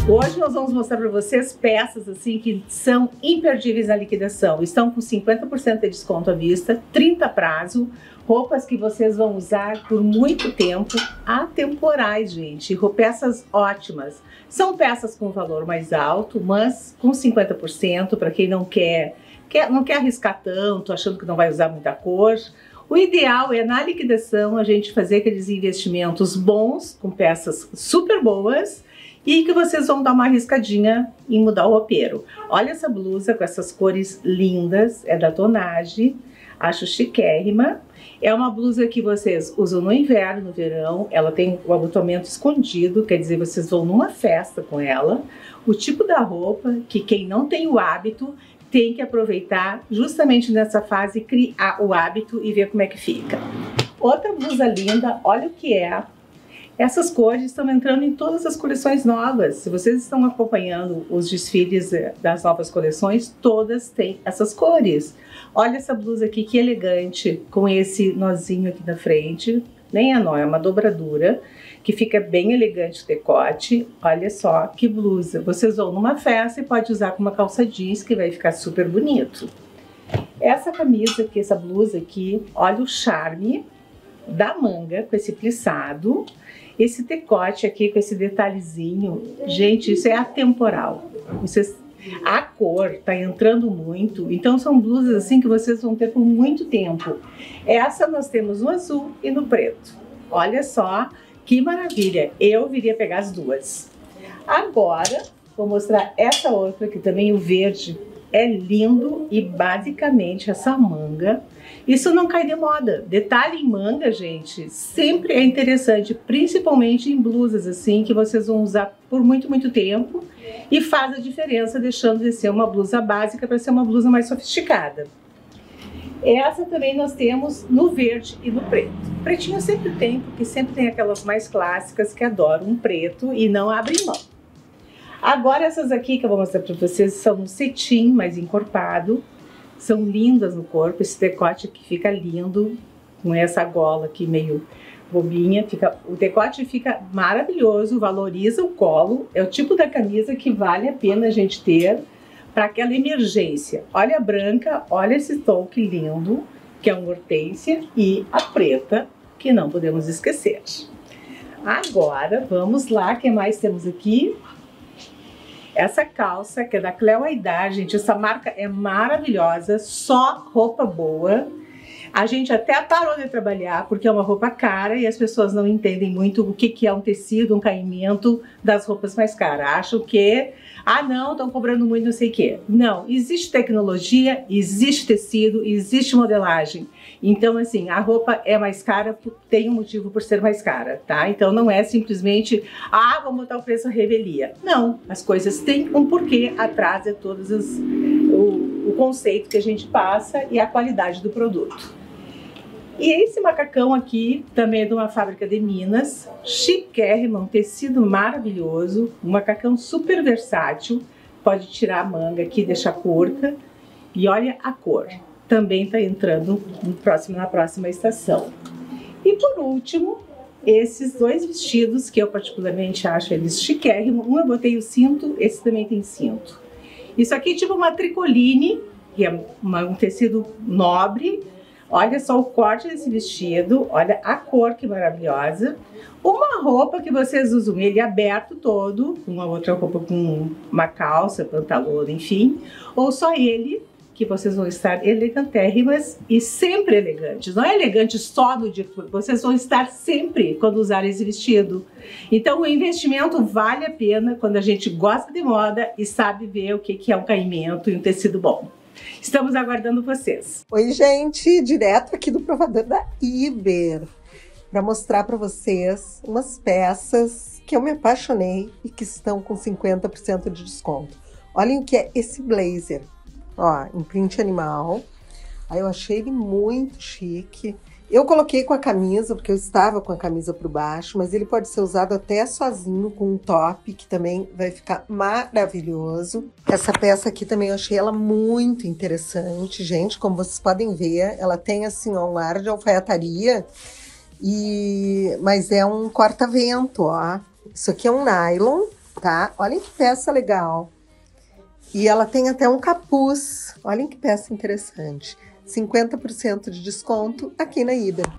Hoje nós vamos mostrar para vocês peças assim que são imperdíveis na liquidação. Estão com 50% de desconto à vista, 30 prazo, roupas que vocês vão usar por muito tempo, atemporais, gente. Peças ótimas. São peças com valor mais alto, mas com 50% para quem não quer arriscar tanto, achando que não vai usar muita cor. O ideal é, na liquidação, a gente fazer aqueles investimentos bons, com peças super boas, e que vocês vão dar uma arriscadinha em mudar o roupeiro. Olha essa blusa com essas cores lindas, é da Tonage, acho chiquérrima. É uma blusa que vocês usam no inverno, no verão, ela tem o abotoamento escondido, quer dizer, vocês vão numa festa com ela. O tipo da roupa que quem não tem o hábito tem que aproveitar justamente nessa fase, criar o hábito e ver como é que fica. Outra blusa linda, olha o que é. Essas cores estão entrando em todas as coleções novas. Se vocês estão acompanhando os desfiles das novas coleções, todas têm essas cores. Olha essa blusa aqui, que elegante, com esse nozinho aqui na frente. Nem é nó, é uma dobradura, que fica bem elegante o decote. Olha só que blusa. Vocês vão numa festa e pode usar com uma calça jeans, que vai ficar super bonito. Essa camisa aqui, essa blusa aqui, olha o charme da manga com esse plissado. Esse decote aqui com esse detalhezinho, gente, isso é atemporal. A cor tá entrando muito, então são blusas assim que vocês vão ter por muito tempo. Essa nós temos no azul e no preto. Olha só que maravilha, eu viria pegar as duas. Agora, vou mostrar essa outra que também o verde é lindo e basicamente essa manga, isso não cai de moda. Detalhe em manga, gente, sempre é interessante, principalmente em blusas assim, que vocês vão usar por muito, muito tempo e faz a diferença, deixando de ser uma blusa básica para ser uma blusa mais sofisticada. Essa também nós temos no verde e no preto. Pretinho sempre tem, porque sempre tem aquelas mais clássicas que adoram um preto e não abrem mão. Agora essas aqui que eu vou mostrar para vocês são no cetim mais encorpado, são lindas no corpo, esse decote aqui fica lindo, com essa gola aqui meio bobinha, o decote fica maravilhoso, valoriza o colo, é o tipo da camisa que vale a pena a gente ter para aquela emergência. Olha a branca, olha esse tom que lindo, que é um hortênsia, e a preta, que não podemos esquecer. Agora vamos lá, o que mais temos aqui? Essa calça, que é da Cleo Aidar, gente, essa marca é maravilhosa, só roupa boa. A gente até parou de trabalhar porque é uma roupa cara e as pessoas não entendem muito o que é um tecido, um caimento das roupas mais caras. Acham que, não, estão cobrando muito, não sei o quê. Não, existe tecnologia, existe tecido, existe modelagem. Então, assim, a roupa é mais cara, tem um motivo por ser mais cara, tá? Então não é simplesmente, vamos botar o preço à revelia. Não, as coisas têm um porquê atrás de todos o conceito que a gente passa e a qualidade do produto. E esse macacão aqui também é de uma fábrica de Minas, chiquérrimo, um tecido maravilhoso, um macacão super versátil, pode tirar a manga aqui, deixar curta, e olha a cor, também está entrando na próxima estação. E por último, esses dois vestidos que eu particularmente acho eles chiquérrimos, um eu botei o cinto, esse também tem cinto. Isso aqui é tipo uma tricoline, que é um tecido nobre. Olha só o corte desse vestido, olha a cor que maravilhosa. Uma roupa que vocês usam ele aberto todo, uma outra roupa com uma calça, pantalão, enfim. Ou só ele, que vocês vão estar elegantérrimas e sempre elegantes. Não é elegante só no dia que vocês vão estar sempre quando usarem esse vestido. Então o investimento vale a pena quando a gente gosta de moda e sabe ver o que é um caimento e um tecido bom. Estamos aguardando vocês. Oi, gente, direto aqui do provador da Iber, para mostrar para vocês umas peças que eu me apaixonei e que estão com 50% de desconto. Olhem o que é esse blazer, ó, em print animal. Aí eu achei ele muito chique. Eu coloquei com a camisa, porque eu estava com a camisa por baixo, mas ele pode ser usado até sozinho com um top, que também vai ficar maravilhoso. Essa peça aqui também eu achei ela muito interessante, gente. Como vocês podem ver, ela tem assim um ar de alfaiataria, mas é um corta-vento, ó. Isso aqui é um nylon, tá? Olhem que peça legal. E ela tem até um capuz. Olhem que peça interessante. 50% de desconto aqui na Iber.